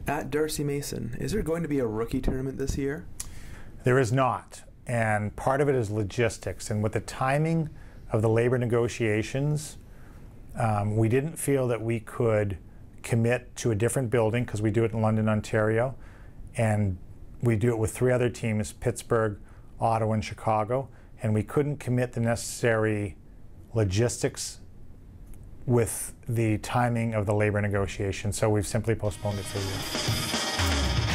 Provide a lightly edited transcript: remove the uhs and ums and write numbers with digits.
At Darcy Mason, is there going to be a rookie tournament this year? There is not, and part of it is logistics. And with the timing of the labor negotiations, we didn't feel that we could commit to a different building because we do it in London, Ontario, and we do it with 3 other teams, Pittsburgh, Ottawa, and Chicago, and we couldn't commit the necessary logistics with the timing of the labor negotiation, so we've simply postponed it for a year.